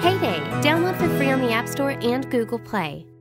Heyday, download for free on the App Store and Google Play.